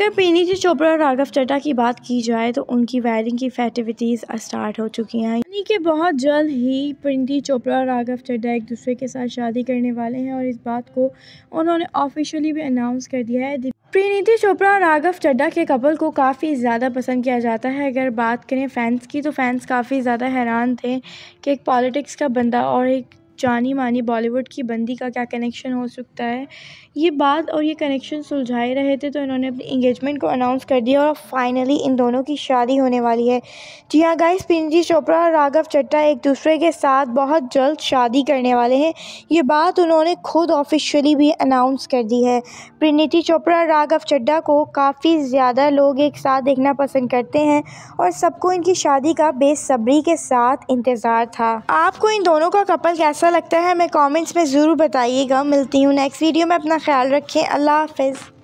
अगर परिणीति चोपड़ा और राघव चड्ढा की बात की जाए तो उनकी वेडिंग की फेस्टिविटीज़ स्टार्ट हो चुकी हैं, यानी कि बहुत जल्द ही परिणीति चोपड़ा और राघव चड्ढा एक दूसरे के साथ शादी करने वाले हैं और इस बात को उन्होंने ऑफिशियली भी अनाउंस कर दिया है। परिणीति चोपड़ा और राघव चड्ढा के कपल को काफ़ी ज़्यादा पसंद किया जाता है। अगर बात करें फैंस की तो फैंस काफ़ी ज़्यादा हैरान थे कि एक पॉलिटिक्स का बंदा और एक जानी मानी बॉलीवुड की बंदी का क्या कनेक्शन हो सकता है। ये बात और ये कनेक्शन सुलझाए रहे थे तो इन्होंने अपनी इंगेजमेंट को अनाउंस कर दिया और फाइनली इन दोनों की शादी होने वाली है। जी हाँ गाइस, परिणीति चोपड़ा और राघव चड्ढा एक दूसरे के साथ बहुत जल्द शादी करने वाले हैं। ये बात उन्होंने खुद ऑफिशियली भी अनाउंस कर दी है। परिणीति चोपड़ा और राघव चड्ढा को काफ़ी ज़्यादा लोग एक साथ देखना पसंद करते हैं और सबको इनकी शादी का बेसब्री के साथ इंतज़ार था। आपको इन दोनों का कपल कैसा लगता है हमें कमेंट्स में ज़रूर बताइएगा। मिलती हूँ नेक्स्ट वीडियो में, अपना ख्याल रखें। अल्लाह हाफ़िज़।